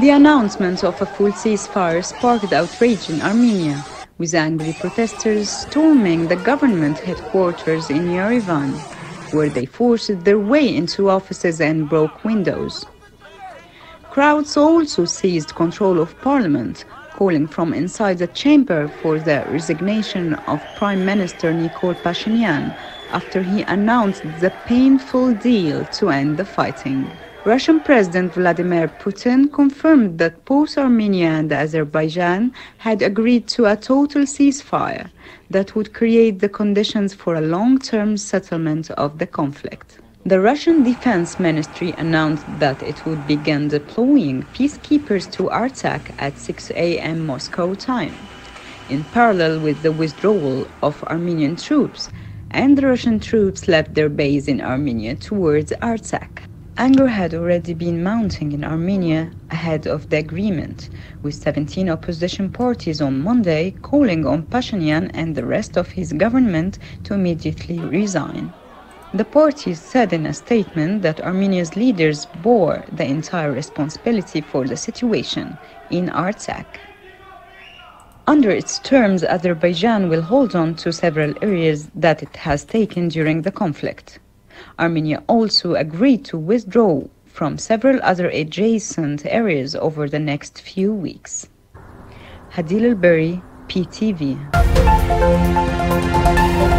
The announcement of a full ceasefire sparked outrage in Armenia, with angry protesters storming the government headquarters in Yerevan, where they forced their way into offices and broke windows. Crowds also seized control of parliament, calling from inside the chamber for the resignation of Prime Minister Nikol Pashinyan after he announced the painful deal to end the fighting. Russian President Vladimir Putin confirmed that both Armenia and Azerbaijan had agreed to a total ceasefire that would create the conditions for a long-term settlement of the conflict. The Russian Defense Ministry announced that it would begin deploying peacekeepers to Artsakh at 6 a.m. Moscow time, in parallel with the withdrawal of Armenian troops, and the Russian troops left their base in Armenia towards Artsakh. Anger had already been mounting in Armenia ahead of the agreement, with 17 opposition parties on Monday calling on Pashinyan and the rest of his government to immediately resign. The parties said in a statement that Armenia's leaders bore the entire responsibility for the situation in Artsakh. Under its terms, Azerbaijan will hold on to several areas that it has taken during the conflict. Armenia also agreed to withdraw from several other adjacent areas over the next few weeks. Hadil Al-Berry, PTV.